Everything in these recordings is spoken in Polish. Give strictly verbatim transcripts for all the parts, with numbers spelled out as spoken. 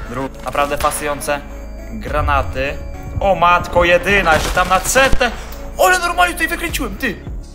Dru naprawdę pasujące granaty. O matko jedyna, jeszcze tam na setę. Ale normalnie tutaj wykręciłem, ty.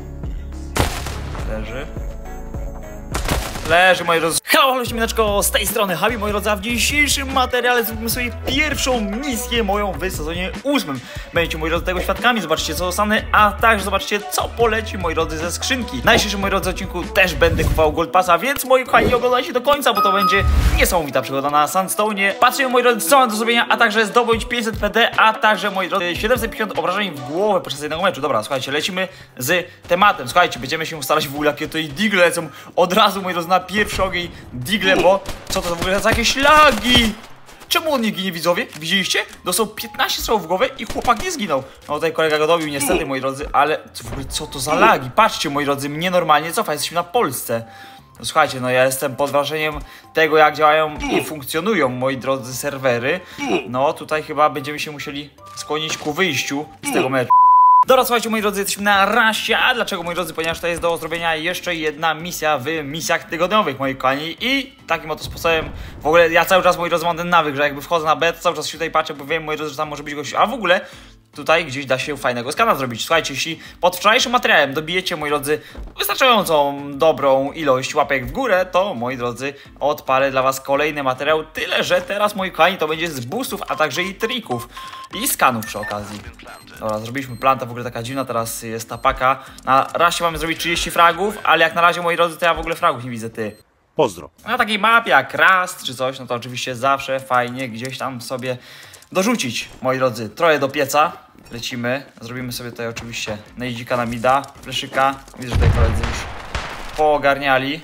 Leży. Leży, moi drodzy. Halo, halo, siemaneczko, z tej strony Habi, moi drodzy, a w dzisiejszym materiale zrobimy sobie pierwszą misję moją w sezonie ósmym. Będziecie, moi drodzy, tego świadkami, zobaczcie co dostanę, a także zobaczcie co poleci, moi drodzy, ze skrzynki. Na dzisiejszym, moi drodzy, odcinku też będę kupował Gold Passa, więc moi kochani, oglądajcie do końca, bo to będzie niesamowita przygoda na Sandstone. Patrzcie, moi drodzy, co mam do zrobienia, a także zdobyć pięćset P D, a także, moi drodzy, siedemset pięćdziesiąt obrażeń w głowę podczas jednego meczu. Dobra, słuchajcie, lecimy z tematem. Słuchajcie, będziemy się ustalać w ogóle, jakie tutaj digle lecą od razu, moi drodzy, na pierwszy ogień digle, bo co to w ogóle za jakieś lagi? Czemu on nie ginie, widzowie? Widzieliście? Dostał piętnaście strzałów w głowę i chłopak nie zginął. No tutaj kolega go dobił niestety, moi drodzy, ale co, w ogóle, co to za lagi? Patrzcie, moi drodzy, mnie normalnie cofa, jesteśmy na Polsce. No słuchajcie, no ja jestem pod wrażeniem tego, jak działają i funkcjonują, moi drodzy, serwery. No tutaj chyba będziemy się musieli skłonić ku wyjściu z tego meczu. Dobra, słuchajcie, moi drodzy, jesteśmy na rasie. A dlaczego, moi drodzy? Ponieważ to jest do zrobienia jeszcze jedna misja w misjach tygodniowych, moi kochani. I takim oto sposobem, w ogóle ja cały czas, moi drodzy, mam ten nawyk, że jakby wchodzę na B, to cały czas się tutaj patrzę, bo wiem, moi drodzy, że tam może być gość. A w ogóle tutaj gdzieś da się fajnego skana zrobić. Słuchajcie, jeśli pod wczorajszym materiałem dobijecie, moi drodzy, wystarczającą dobrą ilość łapek w górę, to, moi drodzy, odpalę dla was kolejny materiał. Tyle, że teraz, moi kochani, to będzie z boostów, a także i trików. I skanów przy okazji. Dobra, zrobiliśmy planta, w ogóle taka dziwna teraz jest ta paka. Na razie mamy zrobić trzydzieści fragów, ale jak na razie, moi drodzy, to ja w ogóle fragów nie widzę, ty. Pozdro. Na takiej mapie jak Rust czy coś, no to oczywiście zawsze fajnie gdzieś tam sobie dorzucić, moi drodzy, trochę do pieca. Lecimy, zrobimy sobie tutaj oczywiście nejdzika na mida, fleszyka. Widzę, że tutaj koledzy już poogarniali.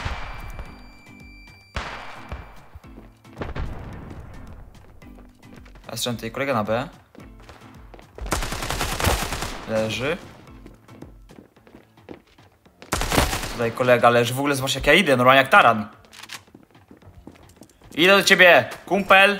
Ja strzelam tutaj kolegę na B. Leży. Tutaj kolega leży, w ogóle zobacz jak ja idę, normalnie jak taran. Idę do ciebie, kumpel.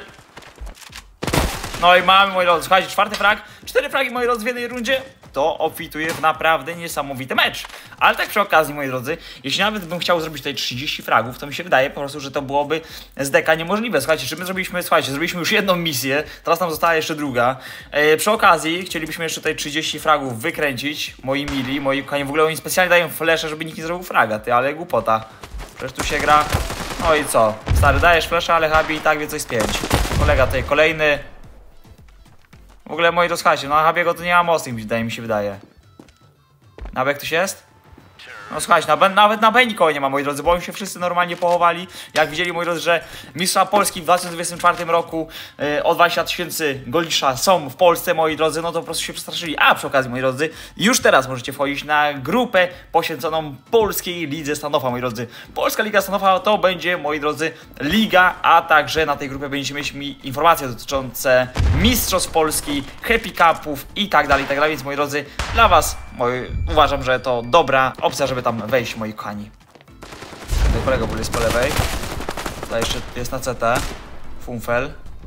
No i mamy, moi drodzy, słuchajcie, czwarty frag. Cztery fragi, moi drodzy, w jednej rundzie. To obfituje w naprawdę niesamowity mecz. Ale tak przy okazji, moi drodzy, jeśli nawet bym chciał zrobić tutaj trzydzieści fragów, to mi się wydaje po prostu, że to byłoby z deka niemożliwe. Słuchajcie, czy my zrobiliśmy, słuchajcie, zrobiliśmy już jedną misję, teraz nam została jeszcze druga. E, przy okazji chcielibyśmy jeszcze tutaj trzydzieści fragów wykręcić, moi mili, moi kochani, w ogóle oni specjalnie dają flesze, żeby nikt nie zrobił fraga, ty, ale głupota. Przecież tu się gra. No i co? Stary, dajesz flesza, ale Habi i tak wie coś z pięć. Kolega tutaj kolejny. W ogóle, moi drodzy, no na Habiego to nie ma mocnych, wydaje mi się wydaje. Na B ktoś jest? No słuchajcie, na, nawet na B nikogo nie ma, moi drodzy, bo oni się wszyscy normalnie pochowali. Jak widzieli, moi drodzy, że mistrza Polski w dwa tysiące dwudziestym czwartym roku yy, o dwadzieścia tysięcy golisza są w Polsce, moi drodzy, no to po prostu się przestraszyli. A przy okazji, moi drodzy, już teraz możecie wchodzić na grupę poświęconą Polskiej Lidze Standoffa, moi drodzy. Polska Liga Standoffa to będzie, moi drodzy, liga, a także na tej grupie będziecie mieć mi informacje dotyczące mistrzostw Polski, happy cupów i tak dalej, i tak dalej, więc moi drodzy, dla was moi, uważam, że to dobra opcja, żeby tam wejść, moi kochani. Tutaj kolega był jest po lewej. Tutaj jeszcze jest na C T. Funfel.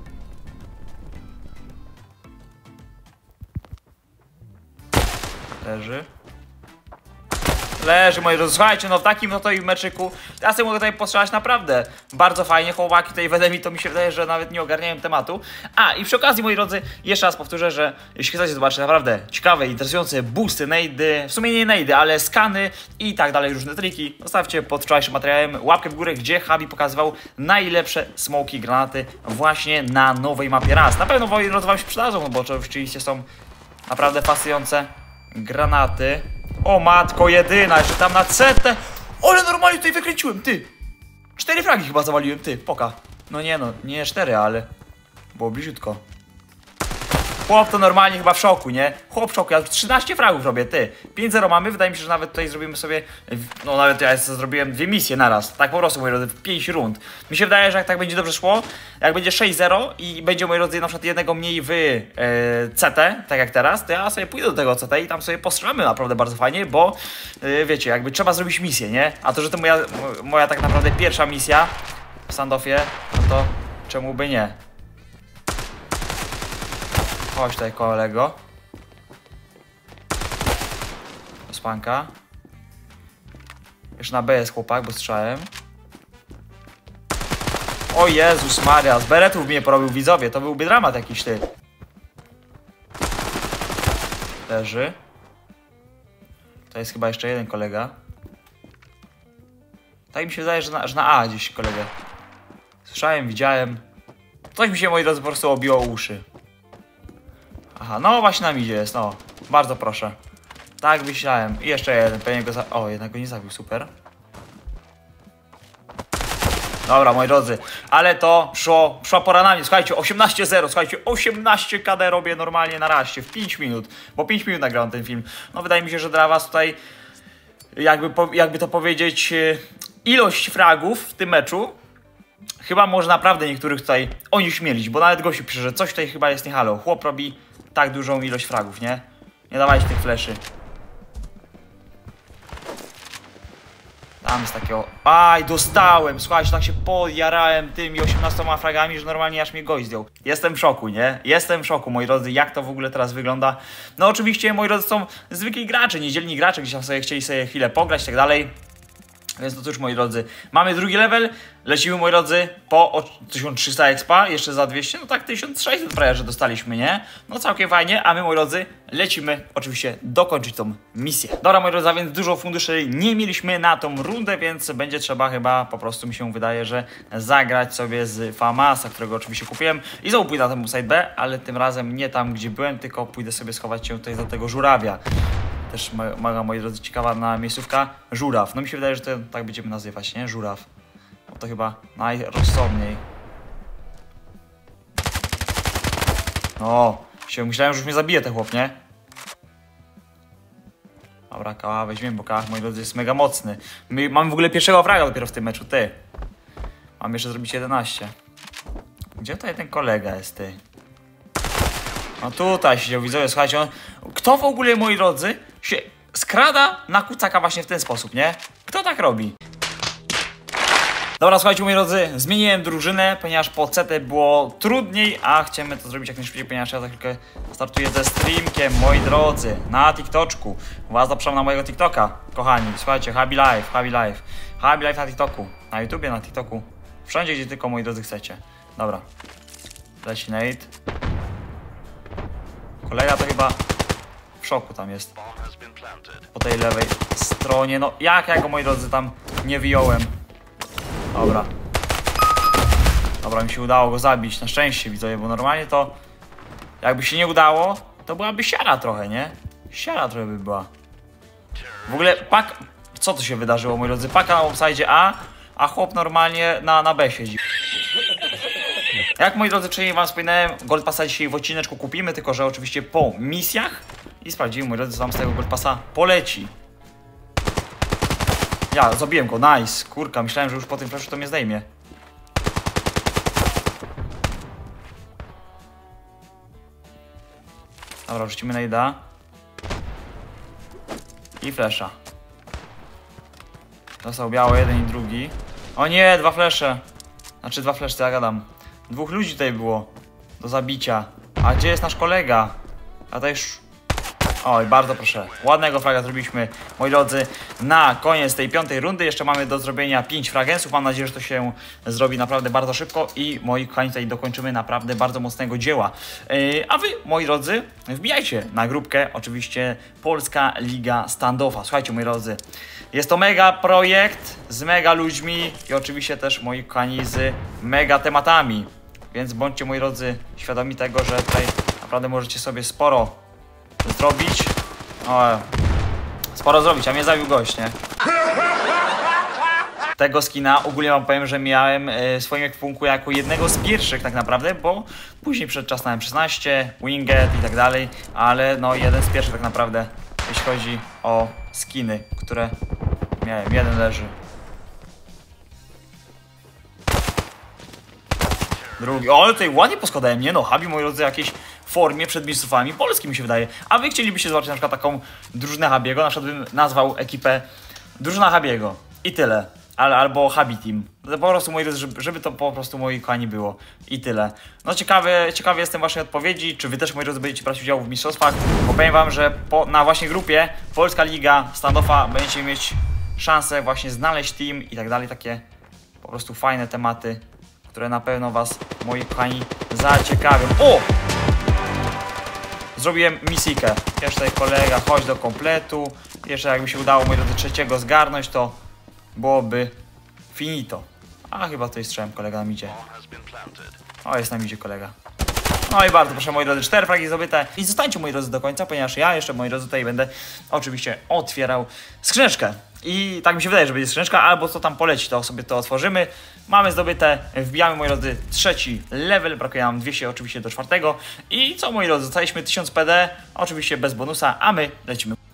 Leży. Leży, moi drodzy, słuchajcie, no w takim no to i meczyku ja sobie mogę tutaj postrzelać naprawdę bardzo fajnie, chłopaki tutaj w Edemi, to mi się wydaje, że nawet nie ogarniałem tematu. A i przy okazji, moi drodzy, jeszcze raz powtórzę, że jeśli chcecie zobaczyć naprawdę ciekawe, interesujące boosty, nejdy, w sumie nie nejdy, ale skany i tak dalej, różne triki, zostawcie pod wczorajszym materiałem łapkę w górę, gdzie Habi pokazywał najlepsze smoki, granaty właśnie na nowej mapie Rust. Na pewno, moi drodzy, wam się przydadzą, no bo oczywiście są naprawdę pasujące granaty. O matko jedyna, jeszcze tam na setę. Ale normalnie tutaj wykręciłem, ty. Cztery fragi chyba zawaliłem, ty, poka. No nie no, nie cztery, ale było bliziutko. Chłop to normalnie chyba w szoku, nie? Chłop w szoku, ja trzynaście fragów robię, ty. pięć zero mamy, wydaje mi się, że nawet tutaj zrobimy sobie, no nawet ja zrobiłem dwie misje naraz. Tak po prostu, moi drodzy, w pięć rund. Mi się wydaje, że jak tak będzie dobrze szło, jak będzie sześć zero i będzie, moi drodzy, na przykład jednego mniej w e, C T, tak jak teraz, to ja sobie pójdę do tego C T i tam sobie postrzelamy naprawdę bardzo fajnie, bo e, wiecie, jakby trzeba zrobić misję, nie? A to, że to moja, moja tak naprawdę pierwsza misja w Sandoffie, no to czemu by nie? Chodź tutaj, kolego. Spanka. Już na B jest chłopak, bo strzałem. O Jezus Maria, z beretów mnie porobił, widzowie, to byłby dramat jakiś, ty. Leży. To jest chyba jeszcze jeden kolega. Tak mi się wydaje, że na, że na A gdzieś kolegę. Słyszałem, widziałem. Coś mi się, moi drodzy, po prostu obiło uszy. Aha, no właśnie nam idzie jest, no. Bardzo proszę. Tak myślałem. I jeszcze jeden, pewnie go za... O, jednak go nie zabił, super. Dobra, moi drodzy, ale to szło, szła pora na mnie. Słuchajcie, osiemnaście zero, słuchajcie, osiemnaście K D robię normalnie na razie, w pięć minut. Bo pięć minut nagrałem ten film. No wydaje mi się, że dla was tutaj, jakby, jakby to powiedzieć, ilość fragów w tym meczu chyba może naprawdę niektórych tutaj onieśmielić, bo nawet gościu pisze, że coś tutaj chyba jest nie halo. Chłop robi tak dużą ilość fragów, nie? Nie dawajcie tych fleszy. Tam jest takiego... Aj, dostałem! Słuchajcie, tak się podjarałem tymi osiemnastoma fragami, że normalnie aż mnie gość zdjął. Jestem w szoku, nie? Jestem w szoku, moi drodzy, jak to w ogóle teraz wygląda. No oczywiście, moi drodzy, są zwykli gracze, niedzielni gracze, gdzieś tam sobie chcieli sobie chwilę pograć i tak dalej. Więc no cóż, moi drodzy, mamy drugi level, lecimy, moi drodzy, po tysiąc trzysta expa, jeszcze za dwieście, no tak tysiąc sześćset prawie, że dostaliśmy, nie? No całkiem fajnie, a my, moi drodzy, lecimy oczywiście dokończyć tą misję. Dobra, moi drodzy, a więc dużo funduszy nie mieliśmy na tą rundę, więc będzie trzeba chyba, po prostu mi się wydaje, że zagrać sobie z Famasa, którego oczywiście kupiłem i znowu pójdę na ten side B, ale tym razem nie tam, gdzie byłem, tylko pójdę sobie schować się tutaj za tego żurawia. Też mega, moi drodzy, ciekawa na miejscówka. Żuraw. No mi się wydaje, że to tak będziemy nazywać, nie? Żuraw. No to chyba najrozsądniej. No, się myślałem, że już mnie zabije ten chłop, nie? Dobra, kała weźmiemy, bo kała, moi drodzy, jest mega mocny. My mamy w ogóle pierwszego fraga dopiero w tym meczu, ty. Mam jeszcze zrobić jedenaście. Gdzie tutaj ten kolega jest, ty? No tutaj siedział, widzowie, słuchajcie, on... Kto w ogóle, moi drodzy, się skrada na kucaka właśnie w ten sposób, nie? Kto tak robi? Dobra, słuchajcie, moi drodzy, zmieniłem drużynę, ponieważ po C T było trudniej, a chcemy to zrobić jak najszybciej, ponieważ ja za chwilkę startuję ze streamkiem, moi drodzy, na TikToczku. Was zapraszam na mojego TikToka, kochani, słuchajcie, Habi Live, Habi Live, Habi Live na TikToku, na YouTubie, na TikToku, wszędzie, gdzie tylko, moi drodzy, chcecie. Dobra, leci Nate. Kolega to chyba w szoku tam jest. Po tej lewej stronie. No jak ja go, moi drodzy, tam nie wyjąłem. Dobra. Dobra, mi się udało go zabić. Na szczęście, widzowie, bo normalnie to jakby się nie udało, to byłaby siara trochę, nie? Siara trochę by była. W ogóle pak... Co tu się wydarzyło, moi drodzy? Paka na offside A, a chłop normalnie na, na B siedzi. Jak, moi drodzy, wcześniej wam wspominałem, Gold Passa dzisiaj w odcineczku kupimy, tylko że oczywiście po misjach. I sprawdzimy, moi drodzy, co wam z tego Gold Passa poleci. Ja, zabiłem go, nice, kurka, myślałem, że już po tym flashu to mnie zdejmie. Dobra, wrzucimy nade'a. I flasha. Dostał biało jeden i drugi. O nie, dwa flesze. Znaczy dwa flesze, co ja gadam. Dwóch ludzi tutaj było do zabicia. A gdzie jest nasz kolega? A to już... Oj, bardzo proszę. Ładnego fraga zrobiliśmy, moi drodzy, na koniec tej piątej rundy. Jeszcze mamy do zrobienia pięć fragensów. Mam nadzieję, że to się zrobi naprawdę bardzo szybko i moi kochani tutaj dokończymy naprawdę bardzo mocnego dzieła. Yy, a wy, moi drodzy, wbijajcie na grupkę, oczywiście Polska Liga Standoffa. Słuchajcie, moi drodzy, jest to mega projekt z mega ludźmi i oczywiście też, moi kochani, z mega tematami. Więc bądźcie, moi drodzy, świadomi tego, że tutaj naprawdę możecie sobie sporo zrobić. O, sporo zrobić, a mnie zabił gość, nie? Tego skina ogólnie wam powiem, że miałem w swoim ekwipunku jako jednego z pierwszych tak naprawdę, bo później przed czas na M szesnaście, Winged i tak dalej, ale no jeden z pierwszych tak naprawdę, jeśli chodzi o skiny, które miałem. Jeden leży. Drugi. O, ale tutaj ładnie poskładałem, nie no, Habi, moi drodzy, jakieś formie przed mistrzostwami Polski, mi się wydaje. A wy chcielibyście zobaczyć na przykład taką drużynę Habiego, na przykład bym nazwał ekipę drużyna Habiego i tyle. Ale, albo Habi Team. Po prostu, moi drodzy, żeby, żeby to po prostu, moi kochani, było. I tyle. No ciekawy, ciekawy jestem waszej odpowiedzi, czy wy też, moi drodzy, będziecie brać udział w mistrzostwach, bo powiem wam, że po, na właśnie grupie Polska Liga Standoffa będziecie mieć szansę właśnie znaleźć team i tak dalej, takie po prostu fajne tematy, które na pewno was, moi kochani, zaciekawią. O! Zrobiłem misyjkę. Jeszcze kolega, chodź do kompletu. Jeszcze jakby się udało, moi drodzy, trzeciego zgarnąć, to byłoby finito. A chyba tutaj strzałem, kolega nam idzie. O, jest nam idzie kolega. No i bardzo proszę, moi drodzy, cztery fragi zdobyte. I zostańcie, moi drodzy, do końca, ponieważ ja jeszcze, moi drodzy, tutaj będę oczywiście otwierał skrzyneczkę. I tak mi się wydaje, że będzie skrzyneczka, albo co tam poleci, to sobie to otworzymy. Mamy zdobyte, wbijamy, moi drodzy, trzeci level, brakuje nam dwieście oczywiście do czwartego. I co, moi drodzy, dostaliśmy tysiąc P D, oczywiście bez bonusa, a my lecimy.